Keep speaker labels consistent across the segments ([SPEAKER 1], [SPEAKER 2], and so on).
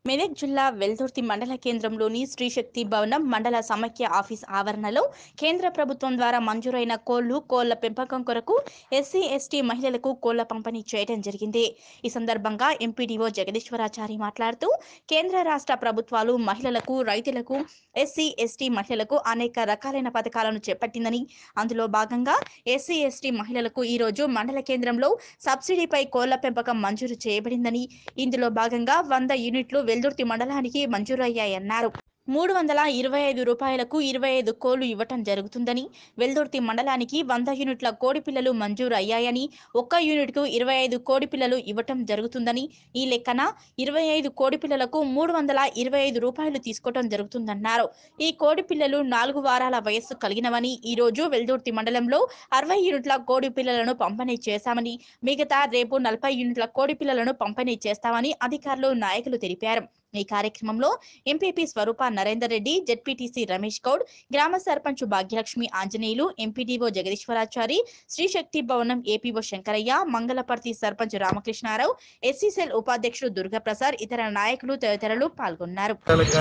[SPEAKER 1] మెదక్ జిల్లా వెల్దుర్తి మండల కేంద్రంలోని శ్రీ శక్తి భవనం మండల సమైక్య ఆఫీస్ ఆవరణలో కేంద్ర ప్రభుత్వం ద్వారా మంజూరైన కోళ్ల పెంపకం కొరకు ఎస్సీ ఎస్టీ మహిళలకు కోళ్ల పంపిణీ చేయడం జరిగింది. ఈ సందర్భంగా ఎంపీడీఓ జగదీశ్వరాచారి మాట్లాడుతూ కేంద్ర రాష్ట్ర ప్రభుత్వాలు మహిళలకు, రైతులకు, ఎస్సీ ఎస్టీ మహిళలకు అనేక రకాలైన పథకాలను చేపట్టిందని, అందులో భాగంగా ఎస్సీ ఎస్టీ మహిళలకు ఈ రోజు మండల కేంద్రంలో సబ్సిడీపై కోళ్ల పెంపకం మంజూరు చేయబడిందని, ఇందులో భాగంగా 100 యూనిట్లు వెల్దుర్తి మండలానికి మంజూరయ్యాయన్నారు. 325 రూపాయలకు 25 కోళ్లు ఇవ్వటం జరుగుతుందని, వెల్దుర్తి మండలానికి 100 యూనిట్ల కోడి పిల్లలు మంజూరు అయ్యాయని, ఒక్క యూనిట్కు 25 కోడి పిల్లలు ఇవ్వటం జరుగుతుందని, ఈ లెక్కన 25 కోడి పిల్లలకు 325 రూపాయలు తీసుకోవటం జరుగుతుందన్నారు. ఈ కోడి పిల్లలు 4 వారాల వయస్సు కలిగినవని, ఈ రోజు వెల్దుర్తి మండలంలో 60 యూనిట్ల కోడి పిల్లలను పంపిణీ చేశామని, మిగతా రేపు 40 యూనిట్ల కోడి పిల్లలను పంపిణీ చేస్తామని అధికారులు, నాయకులు తెలిపారు. ఈ కార్యక్రమంలో ఎంపీపీ స్వరూప నరేందర్ రెడ్డి, జెడ్పీటీసీ రమేష్ గౌడ్, గ్రామ సర్పంచ్ భాగ్యలక్ష్మి ఆంజనేయులు, ఎంపీడీఓ జగదీశ్వరాచారి, శ్రీ శక్తి భవనం APO Shankaraiah, Mangalaparthi sarpanch Ramakrishnarao, SC cell ఉపాధ్యక్షుడు దుర్గాప్రసాద్, ఇతర నాయకులు తదితరులు పాల్గొన్నారు.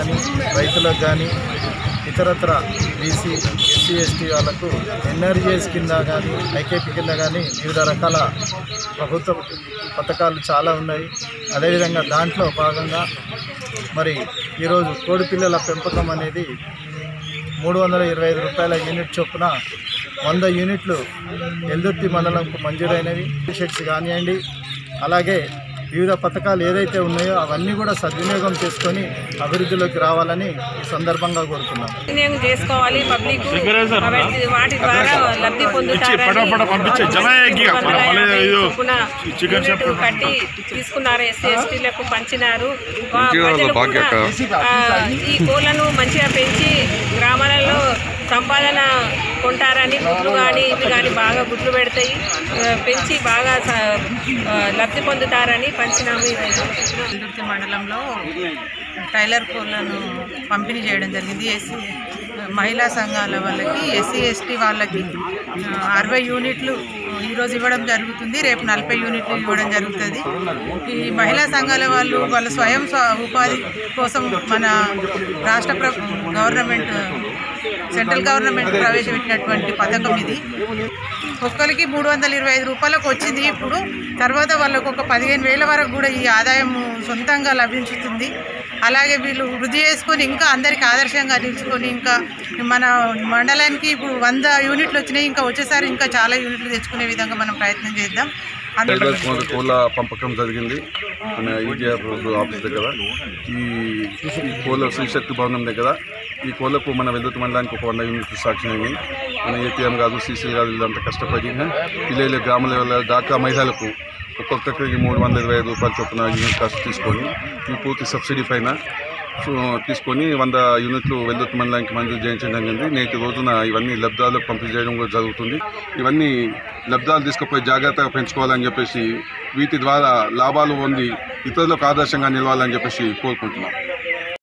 [SPEAKER 2] ఇతరత్ర బీసీ, ఎస్సీ, ఎస్టీ వాళ్ళకు ఎన్ఆర్జీఎస్ కింద కానీ, ఐకేపీ కింద కానీ వివిధ రకాల ప్రభుత్వ పథకాలు చాలా ఉన్నాయి. అదేవిధంగా దాంట్లో భాగంగా మరి ఈరోజు కోడి పిల్లల పెంపకం అనేది 325 రూపాయల యూనిట్ చొప్పున 100 యూనిట్లు వెల్దుర్తి మండలంకు మంజూరైనవి. షెడ్స్ కానివ్వండి, అలాగే వివిధ పథకాలు ఏదైతే ఉన్నాయో అవన్నీ కూడా సద్వినియోగం చేసుకొని అభివృద్ధిలోకి రావాలని ఈ సందర్భంగా కోరుతున్నాం.
[SPEAKER 3] వినియోగం చేసుకోవాలి, పబ్లిక్ వాటి ద్వారా లబ్ధి కట్టి తీసుకున్నారు, ఎస్సీ ఎస్టీలకు పంచినారు. ఈ కోళ్లను మంచిగా పెంచి గ్రామాలలో సంపాదన కొంటారని, గుడ్లు కానీ ఇవి కానీ బాగా గుడ్లు పెడతాయి, పెంచి బాగా లబ్ధి పొందుతారని పంచినాము.
[SPEAKER 4] వెల్దుర్తి మండలంలో టైలర్ కోళ్లను పంపిణీ చేయడం జరిగింది. మహిళా సంఘాల వాళ్ళకి, ఎస్సీ ఎస్టీ వాళ్ళకి 60 యూనిట్లు ఈరోజు ఇవ్వడం జరుగుతుంది. రేపు 40 యూనిట్లు ఇవ్వడం జరుగుతుంది. ఈ మహిళా సంఘాల వాళ్ళు వాళ్ళ స్వయం ఉపాధి కోసం మన రాష్ట్ర గవర్నమెంట్, సెంట్రల్ గవర్నమెంట్ ప్రవేశపెట్టినటువంటి పథకం ఇది. ఒక్కరికి 325 రూపాయలకు వచ్చింది. ఇప్పుడు తర్వాత వాళ్ళకు ఒక 15,000 వరకు కూడా ఈ ఆదాయం సొంతంగా లభించుతుంది. అలాగే వీళ్ళు వృద్ధి చేసుకొని ఇంకా అందరికీ ఆదర్శంగా నిలుచుకొని ఇంకా మన మండలానికి ఇప్పుడు 100 యూనిట్లు వచ్చినాయి. ఇంకా వచ్చేసారి ఇంకా చాలా యూనిట్లు తెచ్చుకునే విధంగా మనం ప్రయత్నం చేద్దాం.
[SPEAKER 5] కోళ్ళ పంపకం జరిగింది మన ఈజీఆర్ ఆఫీస్ దగ్గర. ఈ కోళ్ళ శ్రీశక్తి భవనం దగ్గర ఈ కోళ్ళకు మన వెల్దుర్తి మండలానికి ఒక 100 యూనిట్లు సాక్షినాయి. మన ఏపీఎం కాదు, సీసీలు కాదు, వీళ్ళంతా కష్టపడి పిల్లలు గ్రామ లెవెల్ దాకా మహిళలకు ఒక్కొక్కరికి 325 రూపాయల చొప్పున యూనిట్ కాస్ట్ తీసుకొని ఈ పూర్తి సబ్సిడీ పైన తీసుకొని 100 యూనిట్లు వెల్దుర్తి మండలానికి మంజూరు చేయించడం జరిగింది. నేటి రోజున ఇవన్నీ లబ్ధాలకు పంపిణీ చేయడం కూడా జరుగుతుంది. ఇవన్నీ లబ్ధాలు తీసుకుపోయి జాగ్రత్తగా పెంచుకోవాలని చెప్పేసి, వీటి ద్వారా లాభాలు పొంది ఇతరులకు ఆదర్శంగా నిలవాలని చెప్పేసి కోరుకుంటున్నాం.